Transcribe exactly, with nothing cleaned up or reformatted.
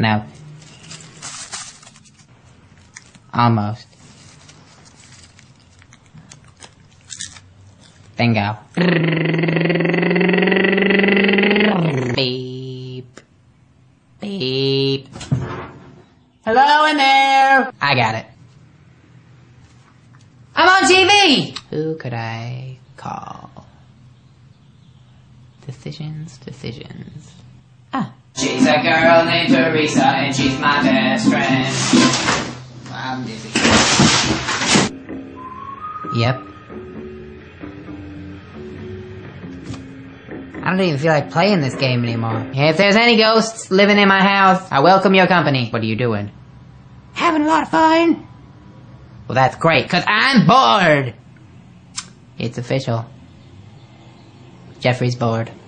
No. Almost. Bingo. Beep. Beep. Hello in there! I got it. I'm on T V! Who could I call? Decisions, decisions. Ah. She's a girl named Teresa and she's my best friend. I'm dizzy. Yep. I don't even feel like playing this game anymore. If there's any ghosts living in my house, I welcome your company. What are you doing? Having a lot of fun. Well, that's great, cause I'm bored. It's official. Jeffrey's bored.